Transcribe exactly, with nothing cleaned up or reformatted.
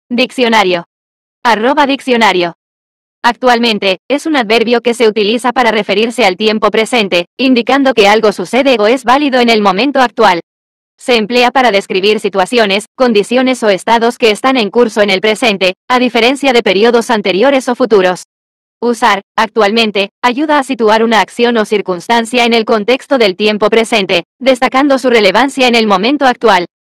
Diccionario. Arroba diccionario. Actualmente, es un adverbio que se utiliza para referirse al tiempo presente, indicando que algo sucede o es válido en el momento actual. Se emplea para describir situaciones, condiciones o estados que están en curso en el presente, a diferencia de periodos anteriores o futuros. Usar, actualmente, ayuda a situar una acción o circunstancia en el contexto del tiempo presente, destacando su relevancia en el momento actual.